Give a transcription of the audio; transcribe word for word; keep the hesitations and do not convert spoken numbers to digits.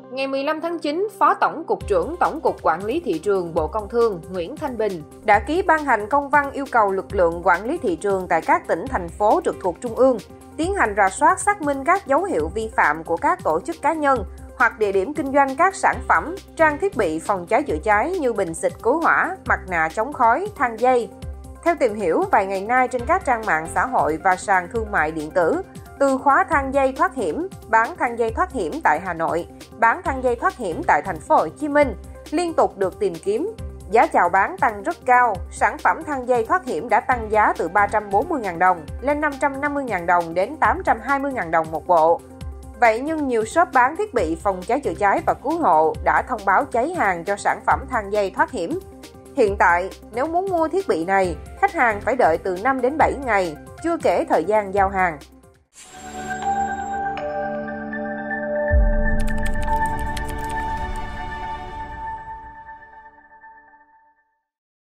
Ngày mười lăm tháng chín, Phó Tổng cục trưởng Tổng cục Quản lý Thị trường Bộ Công Thương Nguyễn Thanh Bình đã ký ban hành công văn yêu cầu lực lượng quản lý thị trường tại các tỉnh, thành phố trực thuộc Trung ương tiến hành rà soát xác minh các dấu hiệu vi phạm của các tổ chức cá nhân hoặc địa điểm kinh doanh các sản phẩm, trang thiết bị phòng cháy chữa cháy như bình xịt cứu hỏa, mặt nạ chống khói, thang dây. Theo tìm hiểu, vài ngày nay trên các trang mạng xã hội và sàn thương mại điện tử, từ khóa thang dây thoát hiểm, bán thang dây thoát hiểm tại Hà Nội, bán thang dây thoát hiểm tại thành phố Hồ Chí Minh liên tục được tìm kiếm. Giá chào bán tăng rất cao, sản phẩm thang dây thoát hiểm đã tăng giá từ ba trăm bốn mươi nghìn đồng lên năm trăm năm mươi nghìn đồng đến tám trăm hai mươi nghìn đồng một bộ. Vậy nhưng nhiều shop bán thiết bị phòng cháy chữa cháy và cứu hộ đã thông báo cháy hàng cho sản phẩm thang dây thoát hiểm. Hiện tại, nếu muốn mua thiết bị này, khách hàng phải đợi từ năm đến bảy ngày, chưa kể thời gian giao hàng.